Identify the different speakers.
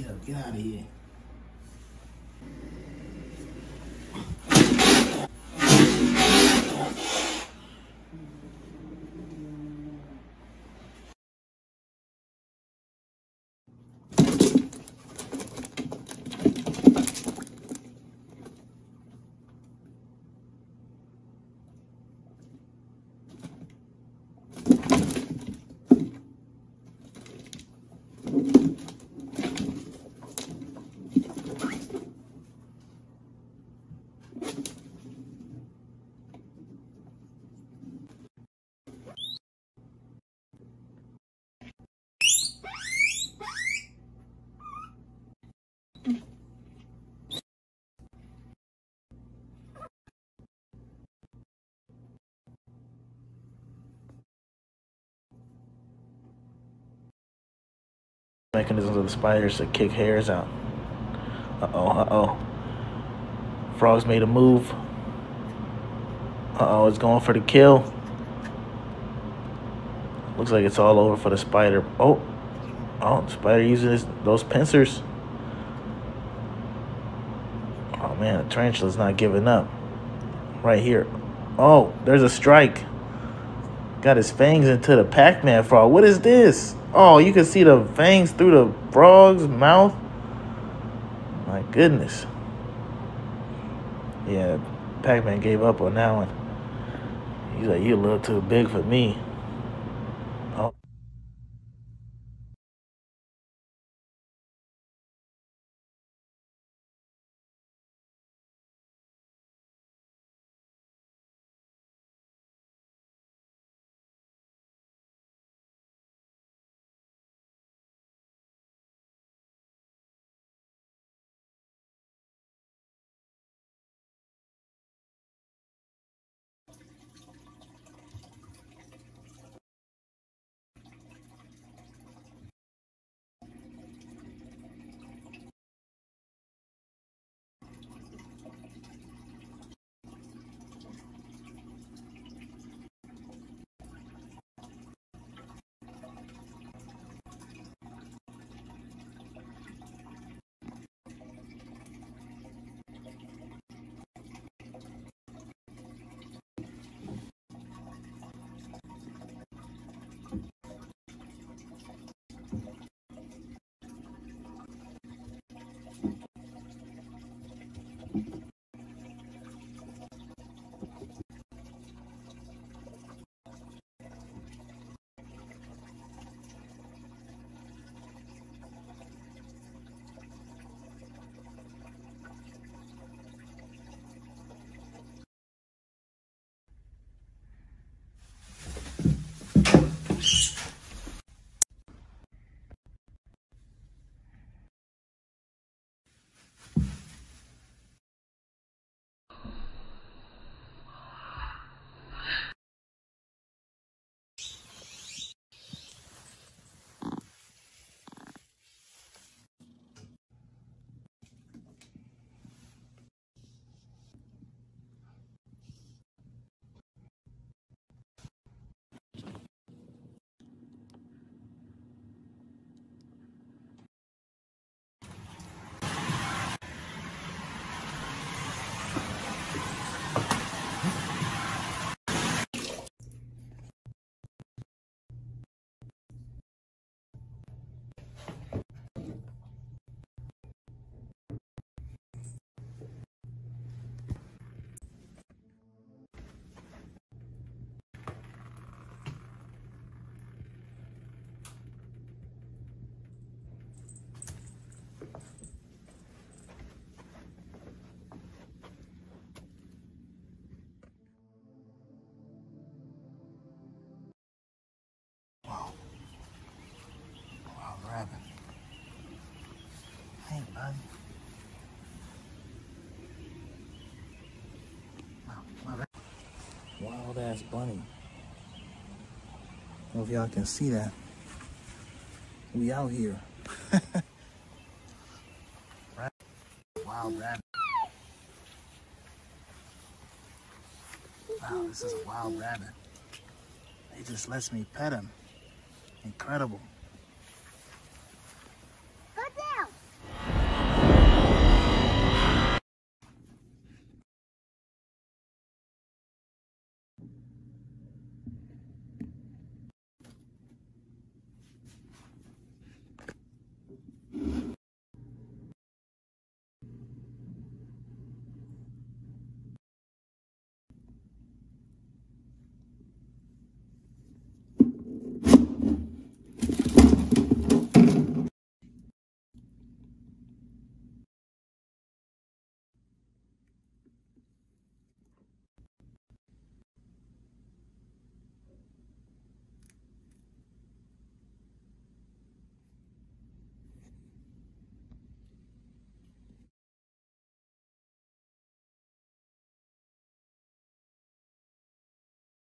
Speaker 1: Get out of here. Mechanisms of the spiders to kick hairs out. Uh-oh. Frog's made a move. It's going for the kill. Looks like it's all over for the spider. Oh, the spider using those pincers. Oh man, the tarantula's not giving up. Right here. Oh, there's a strike. Got his fangs into the Pac-Man frog. What is this? Oh, you can see the fangs through the frog's mouth. My goodness. Yeah, Pac-Man gave up on that one. He's like, you're a little too big for me. Oh. Hey, buddy. Wild ass bunny. I don't know if y'all can see that. We out here. Wild rabbit. Wow, this is a wild rabbit. He just lets me pet him. Incredible.